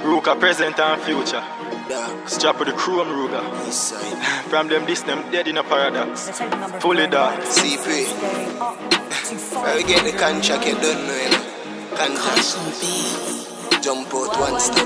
Ruka present and future. Dark. Strap with the crew and Ruga. East side. From them this them dead in a paradox. Fully dark. CP. Where we get the contract, you don't know, you know. Contract. Jump out one step.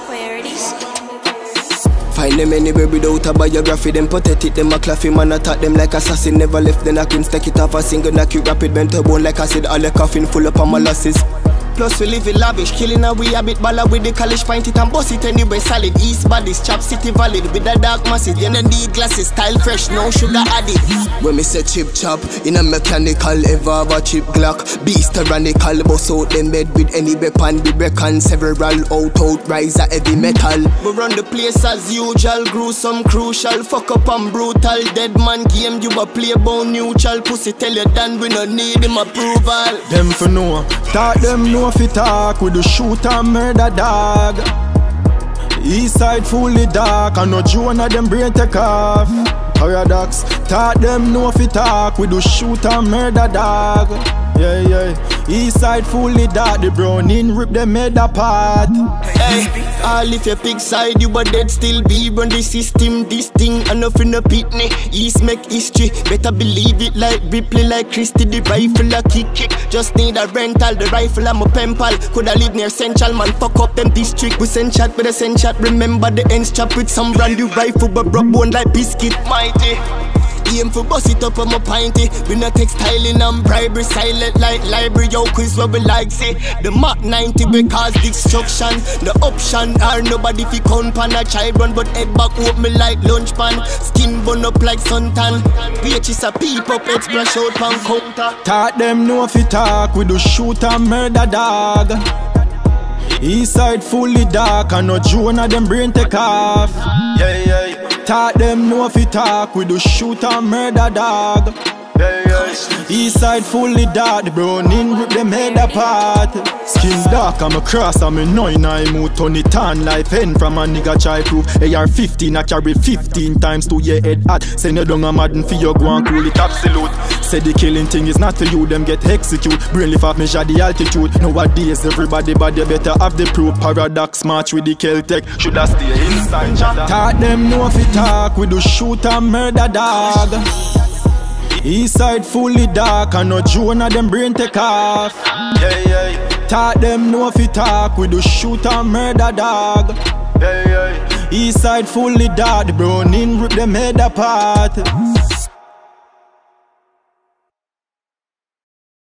Find them anywhere without a biography. Them pathetic, them a claffy man attack them like assassin. Never left the knocking, stack it off a single knock you rapid. Bent a bone like acid, all the coffin full up of molasses. Plus we live in lavish, killing a we a bit balla with the college pint it and bust it anyway solid. East bodies, chop city valid with a dark masses. You don't need glasses, style fresh, no sugar added. When me say chip chop, in a mechanical, ever have a chip Glock. Beast tyrannical, bust out them bed with any weapon. We reckon several out rise a heavy metal. We run the place as usual, gruesome, crucial. Fuck up and brutal, dead man game. You a play bone neutral. Pussy tell you done, we no need him approval. Them for know, talk them know fi talk. We do shoot and murder dog. East side fully dark, and no Jonah them brain take off. Paradox, talk them know fi talk. We do shoot and murder dog. Yeah, yeah. East side fully dark, the browning rip them head apart. Hey, all if your pig side, you a dead still be run the system. This thing enough in a pitney. East make history, better believe it like Ripley, like Christy. The rifle a kick. Just need a rental, the rifle I'm a pen pal. Coulda live near Central, man, fuck up them district. We send shot with a send shot, remember the ends chop with some brand new rifle. But broke bone like biscuit, mighty. Aim for bust it up on my pinty. We not textiling and bribery. Silent like library, yo quiz what we like say. The Mach 90 we cause destruction. The option are nobody fi count pan a child run. But head back up me like lunch pan. Skin burn up like suntan. Bitch is a peep up, head splash out pan counter. Talk them know fi talk, we do shoot and murder dog. East side fully dark, and no Jonah them brain take off. Yeah, yeah. Talk them know fi talk, we do shoot and murder dog. Yeah, yeah. East side fully dark, the browning rip them head apart. Skin dark, I'm a cross, I'm a 9 I move turn it on life end from a nigga try proof. AR-15 I carry 15 times to your head at. Send you down a madden for your go and cool it absolute. Say the killing thing is not for you, them get execute. Brain lift off measure the altitude. Nowadays everybody body better have the proof. Paradox march with the Celtic, shoulda stay inside chatter. Talk them know fi talk, we do shoot and murder dog. East side fully dark, and no Jonah them brain take off. Yeah, yeah. Talk them know fi talk, we do shoot and murder dog. Yeah, yeah. East side fully dark, the browning rip them head apart.